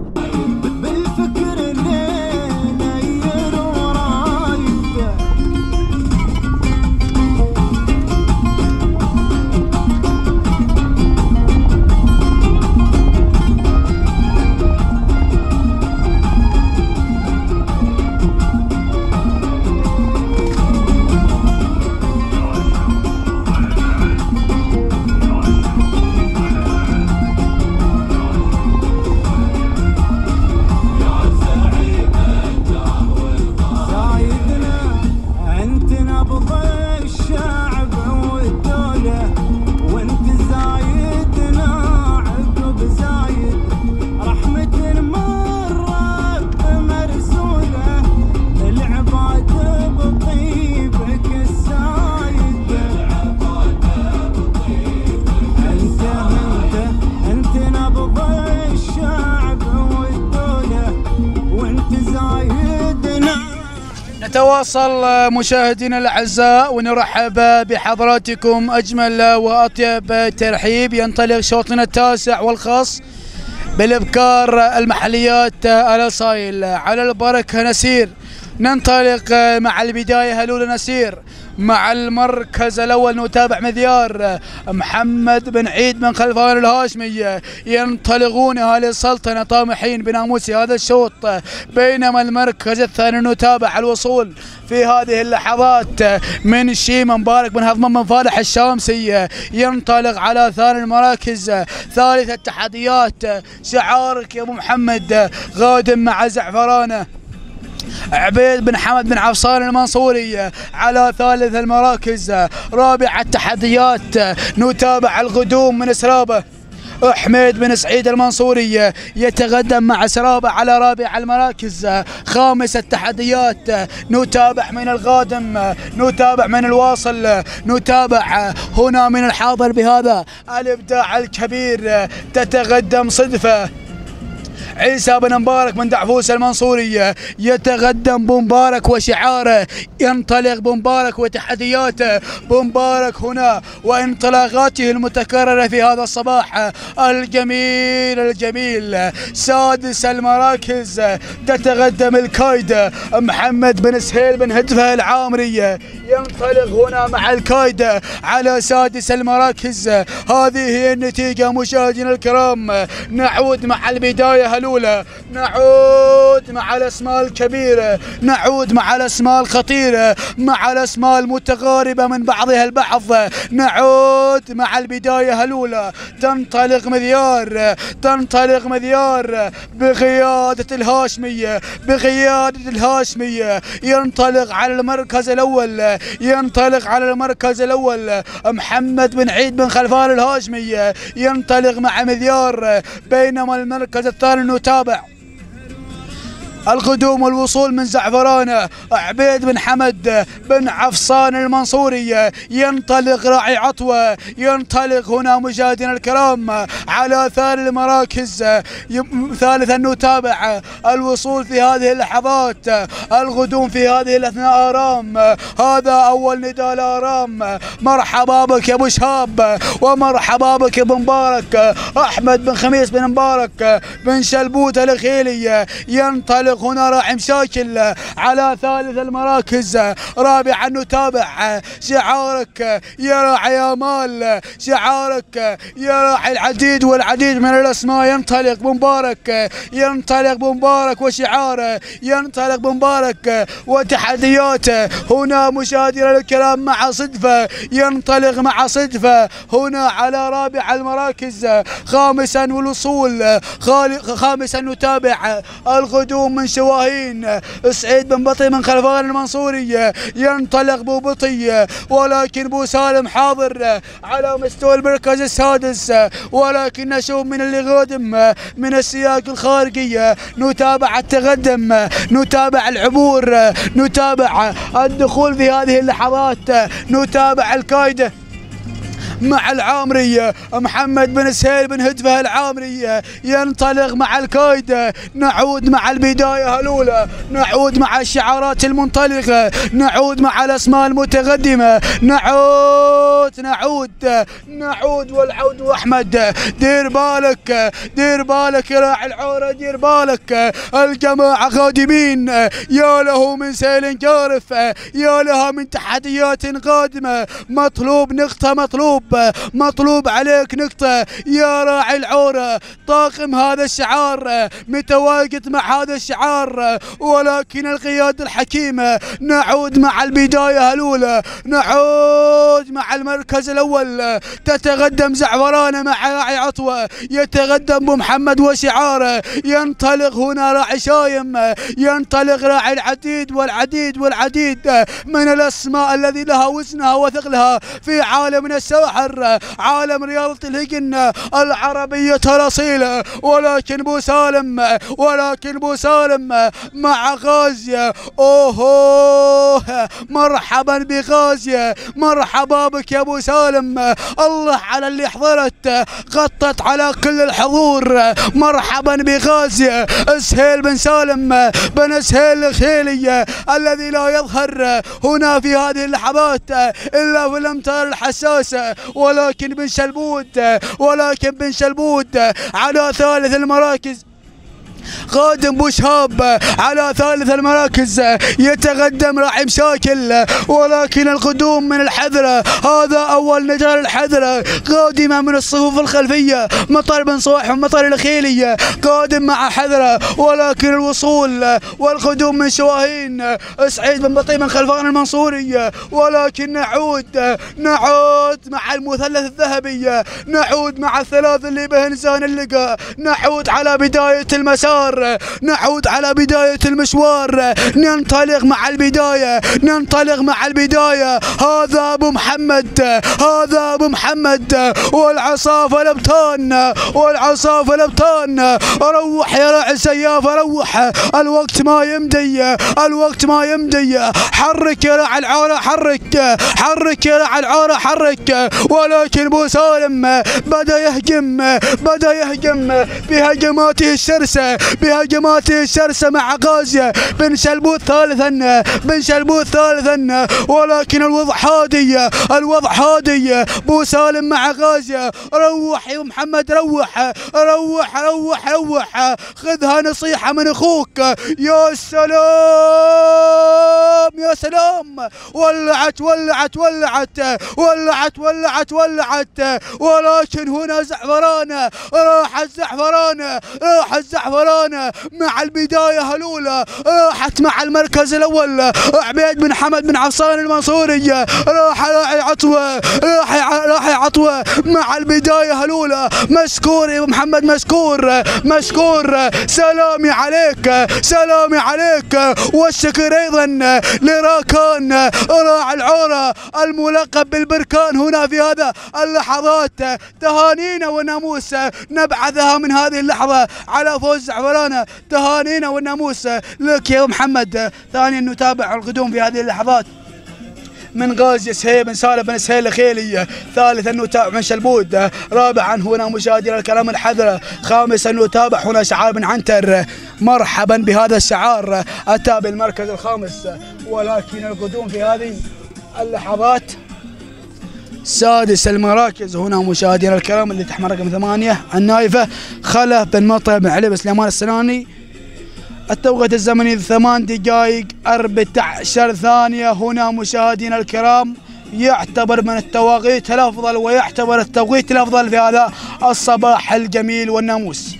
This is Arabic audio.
نتواصل مشاهدينا الاعزاء ونرحب بحضراتكم اجمل واطيب ترحيب. ينطلق شوطنا التاسع والخاص بالابكار المحليات الاصايل. على البركه نسير، ننطلق مع البدايه هلول نسير مع المركز الاول. نتابع مذيار محمد بن عيد بن خلفان الهاشمي، ينطلقون اهالي السلطنه طامحين بناموس هذا الشوط، بينما المركز الثاني نتابع الوصول في هذه اللحظات من شيمة مبارك بن هضمن بن فالح الشامسي، ينطلق على ثاني المراكز. ثالث التحديات شعارك يا ابو محمد غادم مع زعفرانه. عبيد بن حمد بن عفصان المنصوري على ثالث المراكز. رابع التحديات نتابع الغدوم من سرابه. حميد بن سعيد المنصوري يتقدم مع سرابه على رابع المراكز. خامس التحديات نتابع من الغادم، نتابع من الواصل، نتابع هنا من الحاضر بهذا الابداع الكبير. تتقدم صدفه عيسى بن مبارك بن دعفوس المنصوري، يتقدم بمبارك وشعاره. ينطلق بمبارك وتحدياته بمبارك هنا وانطلاقاته المتكررة في هذا الصباح الجميل. سادس المراكز تتقدم الكايدة محمد بن سهيل بن هدفة العامري، ينطلق هنا مع الكايدة على سادس المراكز. هذه هي النتيجة مشاهدينا الكرام. نعود مع البداية الأولى، نعود مع الأسماء الكبيرة، نعود مع الأسماء الخطيرة، مع الأسماء المتقاربة من بعضها البعض. نعود مع البداية الأولى. تنطلق مذيار بقيادة الهاشمية، ينطلق على المركز الأول. محمد بن عيد بن خلفان الهاشمي ينطلق مع مذيار، بينما المركز الثاني نتابع القدوم والوصول من زعفرانه. عبيد بن حمد بن عفصان المنصوري ينطلق راعي عطوه، ينطلق هنا مشاهدينا الكرام على ثاني المراكز. ثالثا نتابع الوصول في هذه اللحظات، القدوم في هذه الاثناء آرام. هذا اول نداء لآرام. مرحبا بك يا ابو شهاب، ومرحبا بك يا ابو مبارك. احمد بن خميس بن مبارك بن شلبوت الخيلي ينطلق هنا راعي مشاكل على ثالث المراكز. رابعا نتابع شعارك يا راعي امال، شعارك يا راعي العديد والعديد من الاسماء. ينطلق بمبارك وشعاره، ينطلق بمبارك وتحدياته. هنا مشاهدينا الكرام مع صدفه، ينطلق مع صدفه هنا على رابع المراكز. خامسا نتابع القدوم من شواهين. سعيد بن بطي من خلفان المنصوري ينطلق بو بطي، ولكن بو سالم حاضر على مستوى المركز السادس. ولكن نشوف من اللي غادم من السياق الخارجي. نتابع التقدم، نتابع العبور، نتابع الدخول في هذه اللحظات. نتابع الكايدة مع العامري محمد بن سهيل بن هدفه العامري ينطلق مع القايدة. نعود مع البداية الأولى، نعود مع الشعارات المنطلقة، نعود مع الأسماء المتقدمة، نعود والعود أحمد. دير بالك يا راعي العورة، دير بالك. الجماعة قادمين، يا له من سيل جارف، يا لها من تحديات قادمة. مطلوب نقطة، مطلوب عليك نقطة يا راعي العورة. طاقم هذا الشعار متواجد مع هذا الشعار، ولكن القيادة الحكيمة. نعود مع البداية الأولى، نعود مع المركز الأول. تتقدم زعفرانة مع راعي عطوة، يتقدم محمد وشعاره. ينطلق هنا راعي شايم، ينطلق راعي العديد والعديد من الأسماء الذي لها وزنها وثقلها في عالمنا الساحر، عالم رياضة الهجن العربية الأصيلة. ولكن بو سالم مع غازية. اوه مرحبا بغازية، مرحبا بك يا ابو سالم. الله على اللي حضرت، غطت على كل الحضور. مرحبا بغازية. سهيل بن سالم بن سهيل الخيلي الذي لا يظهر هنا في هذه اللحظات الا في الامتار الحساسة، ولكن بن شلبود على ثالث المراكز. قادم بوشهاب على ثالث المراكز، يتقدم راعي مشاكل، ولكن القدوم من الحذرة. هذا أول نجار الحذرة قادمة من الصفوف الخلفية. مطر بن صويح ومطر الخيلية قادم مع حذرة، ولكن الوصول والقدوم من شواهين. سعيد بن بطيء من خلفان المنصورية. ولكن نعود مع المثلث الذهبي، نعود مع الثلاث اللي بهنزان اللقاء. نعود على بداية المسار، نعود على بداية المشوار. ننطلق مع البداية. هذا أبو محمد والعصافة الأبطان. روح يا راعي السياف، روح. الوقت ما يمدي. حرك يا راعي العارة، حرك يا راعي العارة، حرك. ولكن بو سالم بدأ يهجم بهجماته الشرسة مع غازية. بن شلبود ثالثا، ولكن الوضع هادي. بو سالم مع غازية. روح يا محمد، روح. خذها نصيحة من اخوك. يا سلام. ولعت. ولكن هنا زعفرانة، راح الزعفرانة مع البداية الأولى. راحت مع المركز الأول عبيد بن حمد بن عفصان المنصوري. راح راعي عطوة مع البداية الأولى. مشكور يا محمد، مشكور. سلامي عليك. والشكر أيضا لراكان راعي العورة الملقب بالبركان هنا في هذا اللحظات. تهانينا وناموس نبعثها من هذه اللحظة على فوز زعفرانة. تهانينا والناموس لك يا محمد. ثانيا نتابع القدوم في هذه اللحظات من غازي سهيل بن سالم بن سهيل الخيلي. ثالثا نتابع من شلبود. رابعا هنا مشاهدينا الكرام الحذرة. خامسا نتابع هنا شعار بن عنتر. مرحبا بهذا الشعار، أتى بالمركز الخامس. ولكن القدوم في هذه اللحظات سادس المراكز. هنا مشاهدينا الكرام اللي تحمل رقم 8 النايفة خلف بن مطر بن علي بن سليمان السناني. التوقيت الزمني 8 دقائق 14 ثانية. هنا مشاهدينا الكرام يعتبر من التوقيت الأفضل، ويعتبر التوقيت الأفضل في هذا الصباح الجميل والناموس.